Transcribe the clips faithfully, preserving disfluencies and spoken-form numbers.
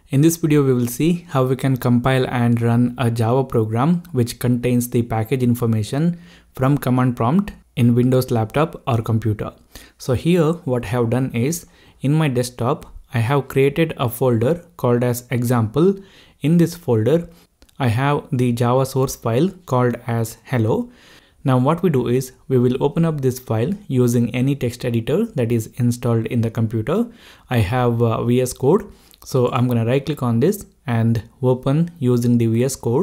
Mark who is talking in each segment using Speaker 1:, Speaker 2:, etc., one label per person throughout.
Speaker 1: In this video, we will see how we can compile and run a Java program which contains the package information from command prompt in Windows laptop or computer. So here what I have done is, in my desktop, I have created a folder called as example. In this folder, I have the Java source file called as hello. Now what we do is, we will open up this file using any text editor that is installed in the computer. I have uh, V S Code. So I'm gonna right click on this and open using the V S Code.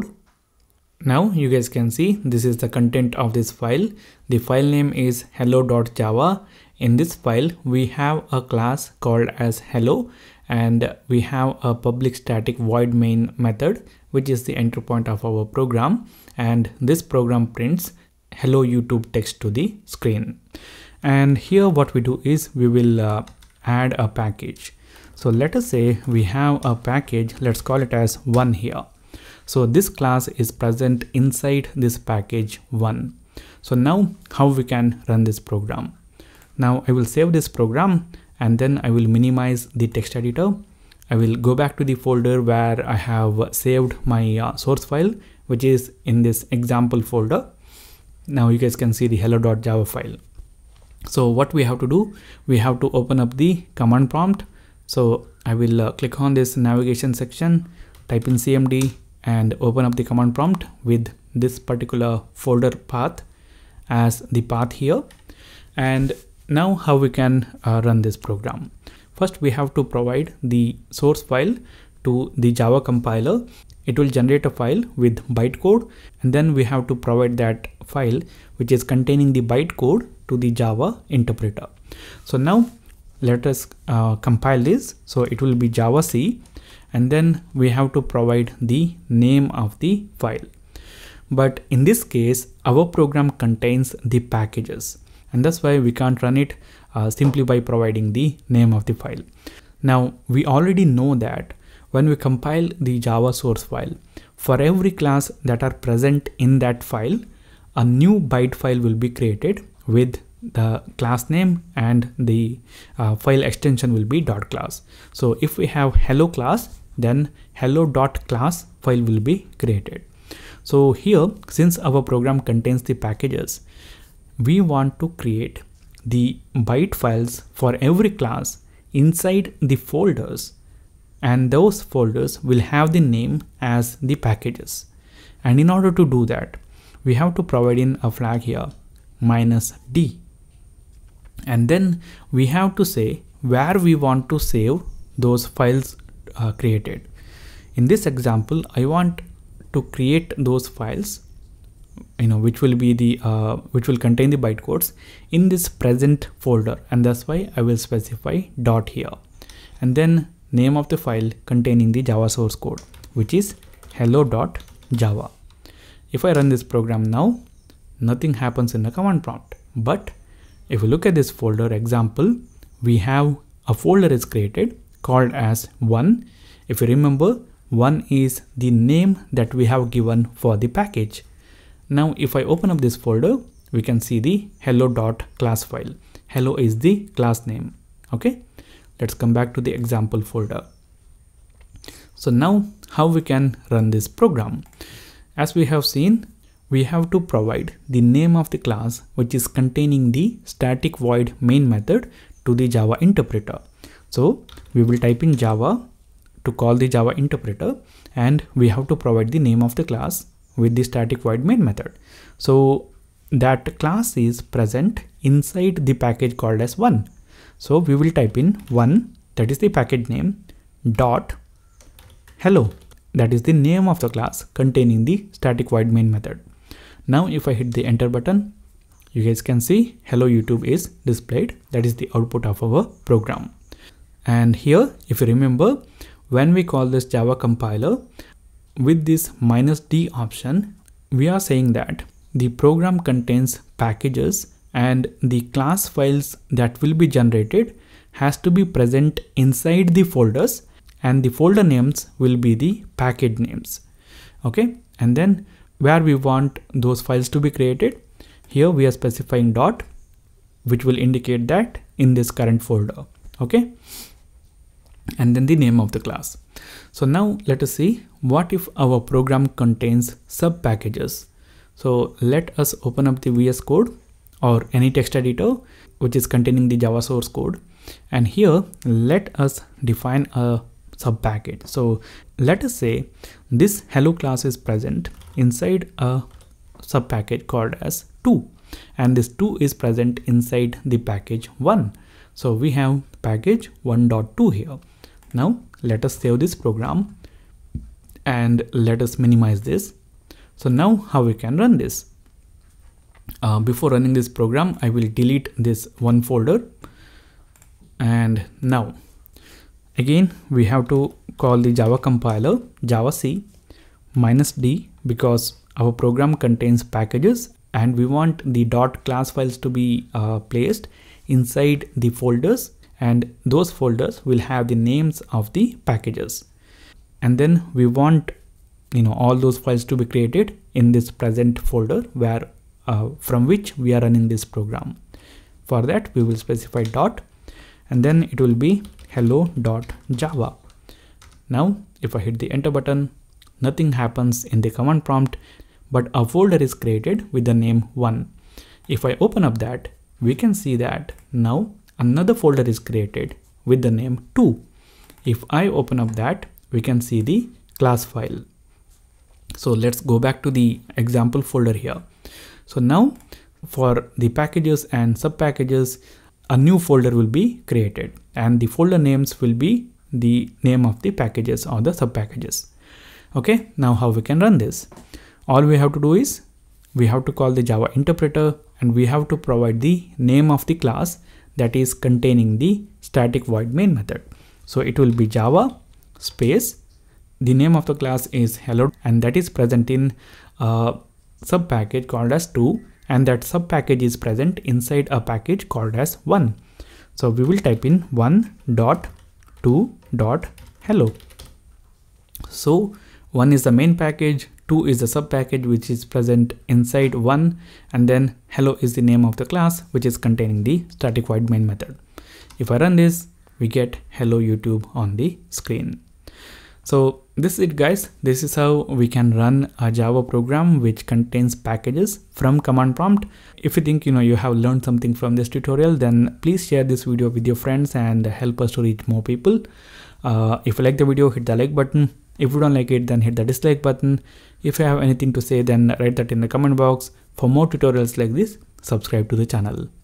Speaker 1: Now you guys can see this is the content of this file. The file name is hello dot java. In this file we have a class called as hello, and we have a public static void main method which is the entry point of our program, and this program prints hello YouTube text to the screen. And here what we do is, we will uh, add a package. So let us say we have a package, let's call it as one here. So this class is present inside this package one. So now how we can run this program? Now I will save this program and then I will minimize the text editor. I will go back to the folder where I have saved my uh, source file, which is in this example folder. Now you guys can see the hello dot java file. So what we have to do, we have to open up the command prompt. So I will uh, click on this navigation section, type in C M D and open up the command prompt with this particular folder path as the path here. And now how we can uh, run this program. First we have to provide the source file to the Java compiler. It will generate a file with bytecode, and then we have to provide that file which is containing the bytecode to the Java interpreter. So now let us uh, compile this. So it will be javac, and then we have to provide the name of the file. But in this case, our program contains the packages, and that's why we can't run it uh, simply by providing the name of the file. Now we already know that when we compile the Java source file, for every class that are present in that file, a new byte file will be created with the class name, and the uh, file extension will be dot class. So if we have hello class, then hello dot class file will be created. So here, since our program contains the packages, we want to create the byte files for every class inside the folders, and those folders will have the name as the packages. And in order to do that, we have to provide in a flag here minus D. And then we have to say where we want to save those files uh, created. In this example, I want to create those files, you know, which will be the uh, which will contain the bytecodes in this present folder, and that's why I will specify dot here, and then name of the file containing the Java source code, which is hello dot java. If I run this program now, nothing happens in the command prompt, but if we look at this folder example, we have a folder is created called as one. If you remember, one is the name that we have given for the package. Now if I open up this folder, we can see the hello dot class file. Hello is the class name. Okay, let's come back to the example folder. So now how we can run this program? As we have seen, we have to provide the name of the class which is containing the static void main method to the Java interpreter. So we will type in Java to call the Java interpreter, and we have to provide the name of the class with the static void main method. So that class is present inside the package called as one. So we will type in one, that is the package name, dot hello, that is the name of the class containing the static void main method. Now if I hit the enter button, you guys can see hello YouTube is displayed. That is the output of our program. And here, if you remember, when we call this Java compiler with this minus D option, we are saying that the program contains packages, and the class files that will be generated has to be present inside the folders, and the folder names will be the package names. Okay, and then where we want those files to be created, here we are specifying dot, which will indicate that in this current folder. Okay, and then the name of the class. So now let us see what if our program contains sub packages. So let us open up the V S Code or any text editor which is containing the Java source code, and here let us define a sub package. So let us say this hello class is present inside a sub package called as two, and this two is present inside the package one. So we have package one dot two here. Now let us save this program and let us minimize this. So now how we can run this? Uh, before running this program, I will delete this one folder, and now again we have to call the Java compiler javac minus d, because our program contains packages and we want the dot class files to be uh, placed inside the folders, and those folders will have the names of the packages, and then we want you know all those files to be created in this present folder where uh, from which we are running this program. For that we will specify dot, and then it will be hello.java. Now if I hit the enter button, nothing happens in the command prompt, but a folder is created with the name one. If I open up that, we can see that now another folder is created with the name two. If I open up that, we can see the class file. So let's go back to the example folder here. So now for the packages and sub packages, a new folder will be created, and the folder names will be the name of the packages or the sub packages. Okay, now how we can run this? All we have to do is we have to call the Java interpreter, and we have to provide the name of the class that is containing the static void main method. So it will be Java space, the name of the class is hello, and that is present in a sub package called as two, and that sub package is present inside a package called as one. So we will type in one dot two dot hello. So one is the main package, two is the sub package which is present inside one, and then hello is the name of the class which is containing the static void main method. If I run this, we get hello YouTube on the screen. So this is it guys. This is how we can run a Java program which contains packages from command prompt. If you think you know you have learned something from this tutorial, then please share this video with your friends and help us to reach more people. Uh, if you like the video, hit the like button. If you don't like it, then hit the dislike button. If you have anything to say, then write that in the comment box. For more tutorials like this, subscribe to the channel.